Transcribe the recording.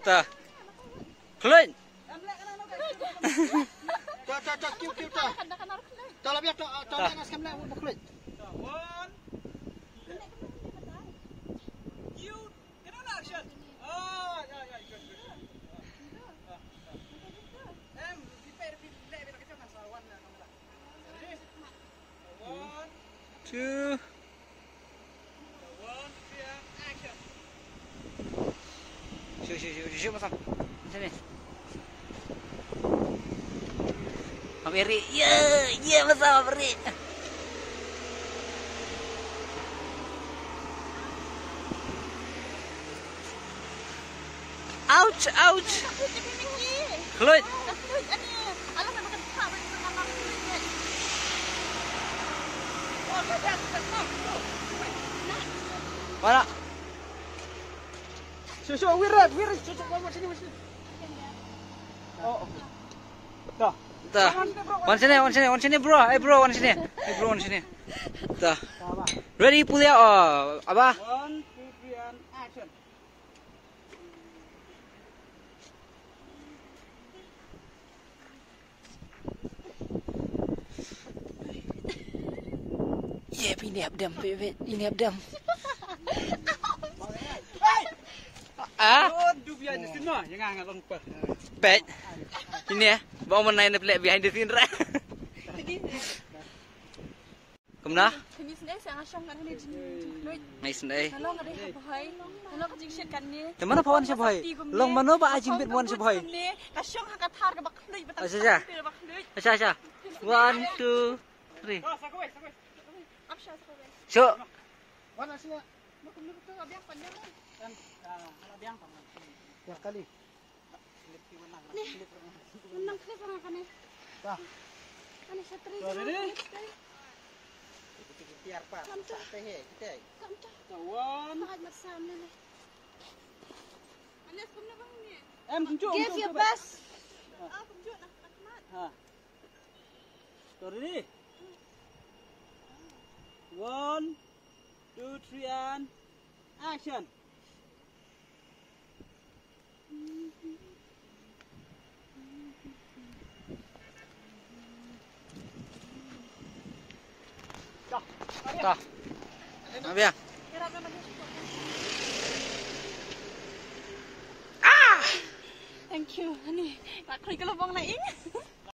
Ta. Klen. Cok kiu ta. Ta la biak ta nas kamla mo klen. One. You. Get on action. Oh, yeah, good. Prepare le kita kan sawan na kamera. One, Two. one, two, action. Shoot masam. Sini. Ameri. Ya masam Ameri. Ouch. Klen. Mana? Shoo, wir, sini. Oh. Ta. Ta. One sini bro. Bro, one sini. Ta. Ready pull out. Apa? 1, 2, 3, and action. Yeah, ini abdam, ini abdam. Don't do behind the scene no, jangan ngalong pa. Pet. Ini ya, bawa main play behind the scene right. Kemana? Ini sendiri saya ngasong kan ini jenuh. Nice nih. Halo nggak ada bahaya. Halo kecil shit kan ni. Mana pawan siapa hai? Long mana ba ajing bit wan siapa hai? Kasong hakat har ke bakhlui betul. Asya. 1, 2, 3. Oh, sakwe. Apsha sakwe. So, Mana sini? Bukan betul biang panjang. Kan ala biang paman. Ya kali. Menang klip orang kan ni. Ta. Ani satri. Ready? Biar pa. Teh kita. Kamcah. One. Agak bersam ni. Anas kumna bang ni. Kunjuk. Give your best. Kumjuk nak Ahmad. Ha. Ready? 1, 2, 3, and action. ta. Apa ya? Thank you. Ani, nak klik kalau bang naik.